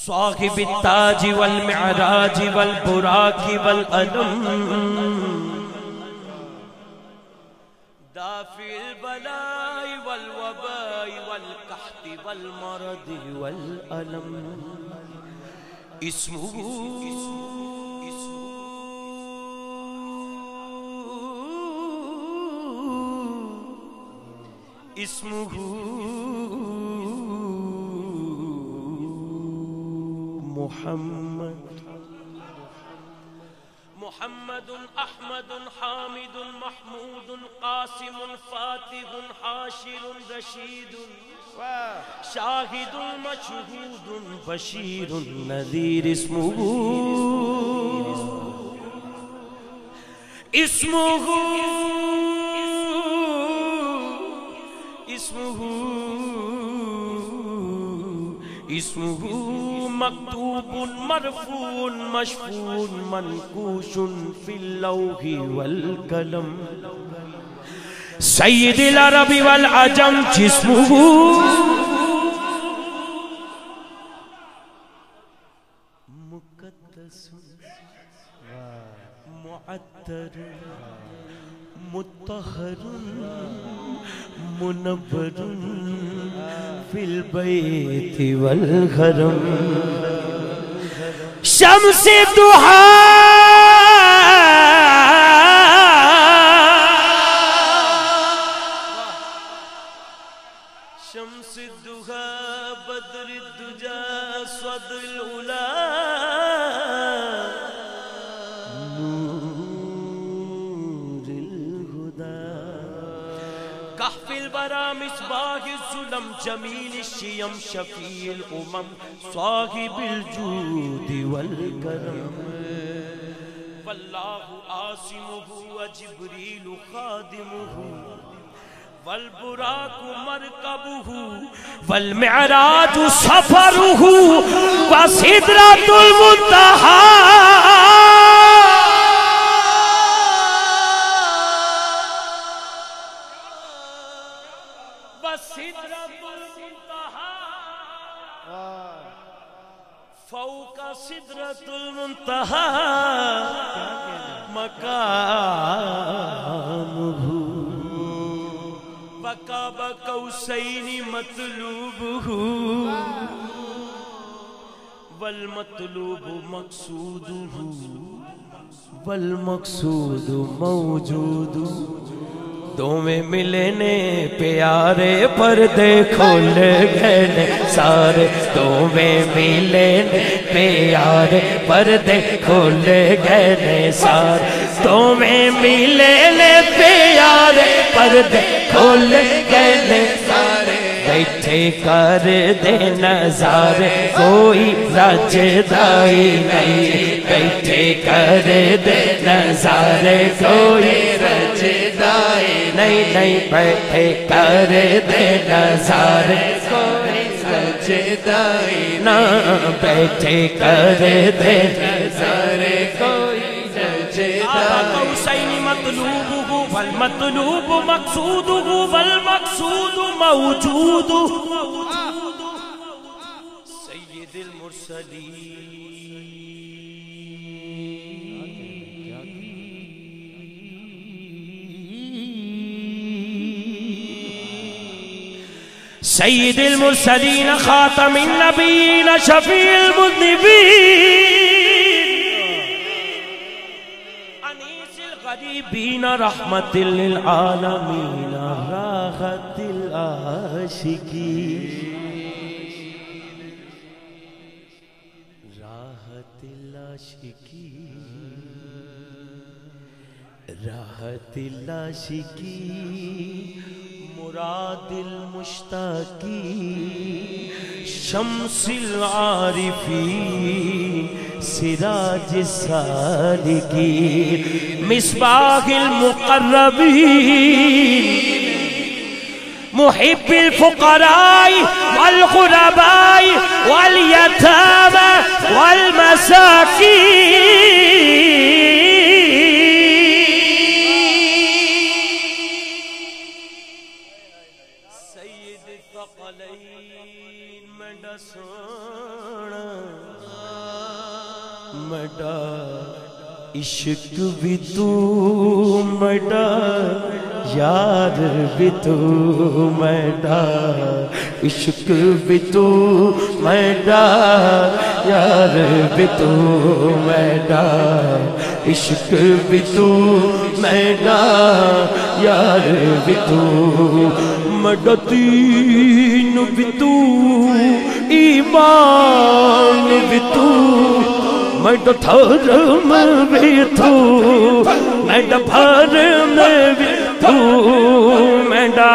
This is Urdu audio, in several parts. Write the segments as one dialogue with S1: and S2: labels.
S1: صاحب التاج والمعراج والبراق والعلم دافع البلاء والوباء والقحط والمرض والألم اسمه محمد أحمد حامد محمود قاسم فاتح حاشر رشيد شاهد مشهود بشير نذير اسمه مكتوب مرفوع مشفوع منقوش في اللوح والقلم سيد العرب والعجم جسمه مقدس معطر مطهر منور في البيت والحرم شمس الضحى شمس الضحى بدر الدجى صدر الأولى نور الهدى كهف الورى مصباح الظلم جميل الشيم شفيع الأمم صاحب الجود والكرم والله عاصمه وجبريل خادمه والبراق مركبه والمعراج سفره وسدرة المنتهى فوق سدرة المنتهى مكانه وقاب قوسين مطلوبه والمطلوب مقصوده والمقصود موجود دو میں ملنے پیارے پردے کھول گئے سارے دو میں ملنے پیارے پردے کھول گئے سارے دو میں ملنے پیارے پردے کھول گئے سارے بیٹھے کر دے نظارے کوئی رجدائی نہیں بیٹھے کر دے نظارے کوئی رجدائی نہیں بیٹھے کر دے نظارے کوئی رجدائی نہ بیٹھے کر دے نظارے کوئی رجدائی قوسین مطلوبہ والمطلوب مقصوده والمقصود موجود سید المرسلین سید المرسلین خاتم النبیین شفیع المذنبین غریبین رحمت للعالمین راحت العاشقین راحت العاشقین راحت العاشقین مراد المشتاقین شمس العارفین سراج السالکین مصباح المقربین محب الفقراء والغرباء والیتامى والمساکین سید الثقلین میں ڈسونا مڈا عشق بھی تو مڈا یار بھی تو مڈا عشق بھی تو مڈا یار بھی تو مڈا عشق بھی تو مڈا یار بھی تو مڈا دین بھی تو ایمان بھی تو مڈا دھرم بھی تو مڈا بھرم بھی تو مڈا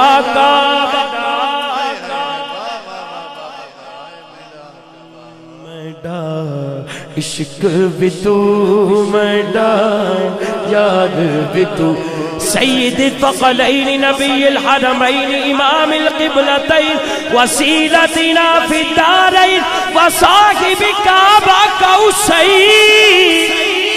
S1: مڈا عشق بھی تو مڈا یار بھی تو سید الثقلین نبی الحرمین امام القبلتین وسیلتنا فی الدارین وصاحب کعبہ قوسین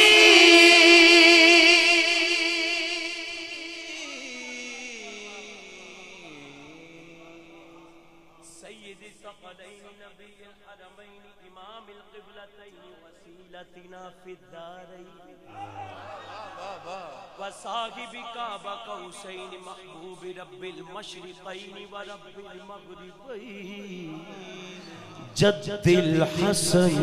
S1: سید الثقلین نبی الحرمین امام القبلتین وسیلتنا فی الدارین وصاحب کعبہ قوسین محبوب رب المشرقین ورب المغربین جد الحسن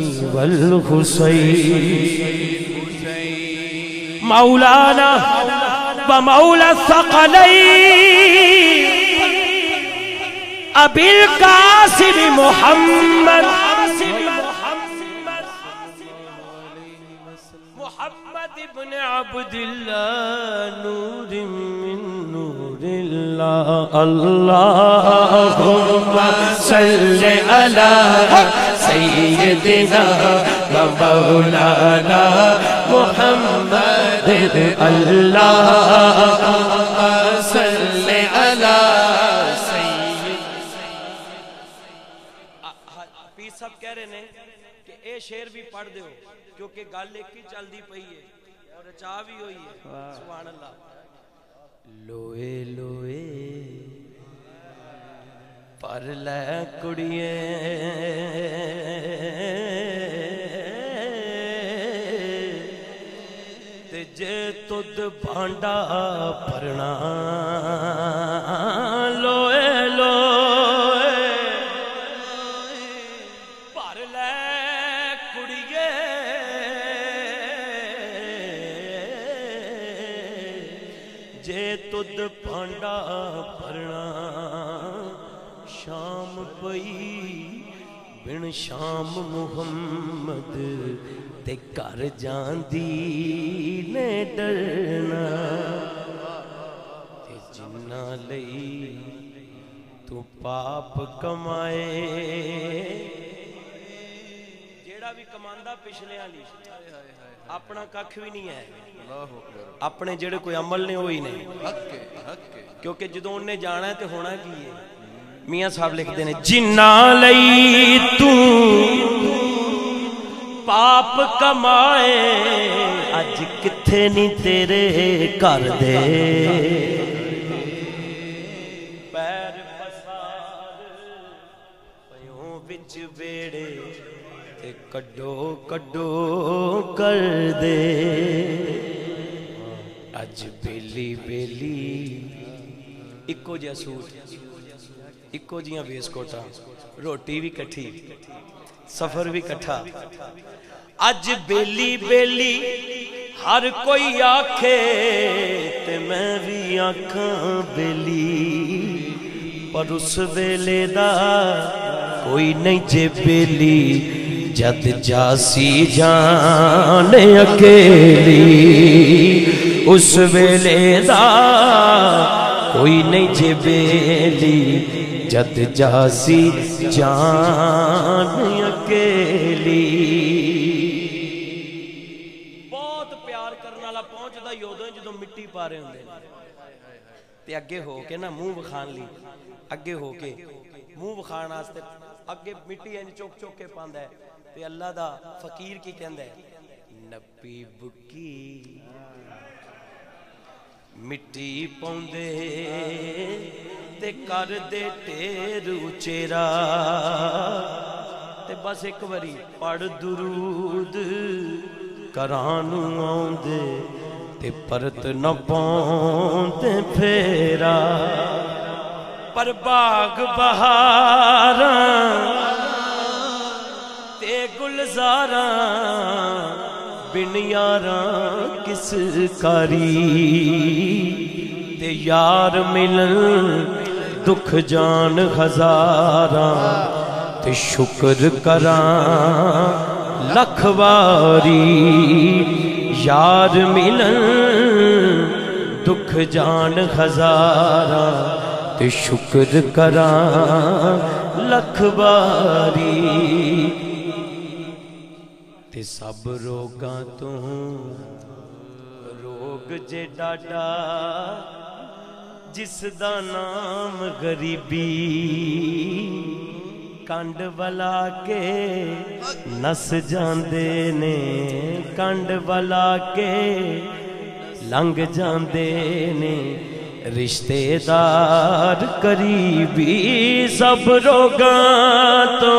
S1: والحسین مولانا ومولا الثقلین ابی القاسم محمد ابن عبداللہ نور من نور اللہ اللہم صلی علی سیدنا و مولانا محمد اللہم صلی علی حفیظ صاحب کہہ رہے ہیں کہ اے شعر بھی پڑھ دیو کیونکہ گل ایک ہی چل دی پئی ہے اور چاہ بھی ہوئی ہے سبحان اللہ لوئے لوئے پر لے کڑیے تے جے تد بھانڈا پرنا لوئے لوئے پر لے کڑیے جے تد پانڈا پرنا شام پئی بن شام محمد تے کر جاندی نے ڈرنا تے جنہ لئی تو پاپ کمائے جیڑا بھی کماندہ پچھلے آلی اپنا ککھ بھی نہیں ہے اپنے جڑے کوئی عمل نہیں ہوئی نہیں کیونکہ جدوں انہیں جانا ہے تو ہونا کی ہے میاں صاحب لکھ دینے جنہ لئی تو پاپ کمائے اج کتھے نہیں تیرے کر دے پیر پسار پیوں بچ بیڑے تے کڈو کڈو کر دے اج بیلی بیلی اکو جا سوٹ اکو جیاں ویس کوٹا روٹی بھی کٹھی سفر بھی کٹھا اج بیلی بیلی ہر کوئی آکھے تے میں بھی آکھاں بیلی پر اس ویلے دا کوئی نہیں جے بیلی جد جاسی جان اکیلی اس ویلے دا کوئی نہیں جے بیلی جد جاسی جان اکیلی بہت پیار کرنے والا پہنچدا یودوں جدوں مٹی پا رہے ہوندے تے اگے ہو کے نا منہ وکھان لی اگے ہو کے منہ وکھان واسطے اگے مٹی انج چوک چوک کے پاندا ہے تے اللہ دا فقیر کی کہندا ہے نبی بکی مٹی پوندے تے کر دے ٹیر چیرا تے بس ایک باری پڑھ درود کرانو آندے تے پرت نہ پاؤندے پھیرا پر باغ بہاراں تے گلزاراں بن یاراں کس کاری تے یار ملن دکھ جان ہزاراں تے شکر کراں لکھ واری یار ملن دکھ جان ہزاراں تے شکر کراں لکھ واری تے سب روگاں تو روگ جے ڈاڈا جس دا نام غریبی کنڈ والا کے نس جاندے نے کنڈ والا کے لنگ جاندے نے رشتے دار قریبی سب روگاں تو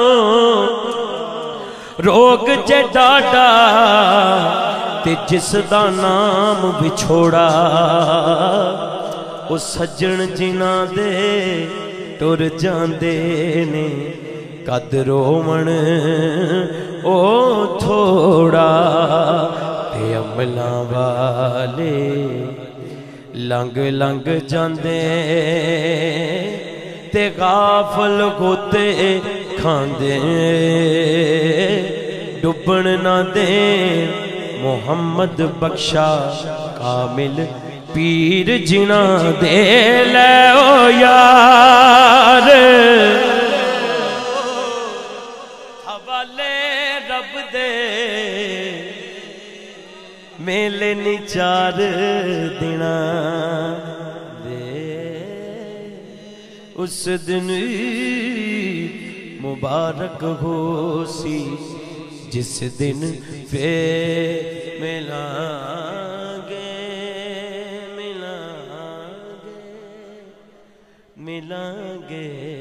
S1: روگ جے ڈاڈا تے جس دا نام بچھوڑا او سجن جنہ دے ٹر جاندے نے قد رومن او تھوڑا تے عملاں والے لنگ لنگ جاندے تے غافل گوتے کھاندے ڈبن نہ دے محمد بخشا کامل پیر جنا دے لے او یار حوالے رب دے میلے نی چار دینا دے اس دن مبارک ہو سی جس دن پہ ملیں گے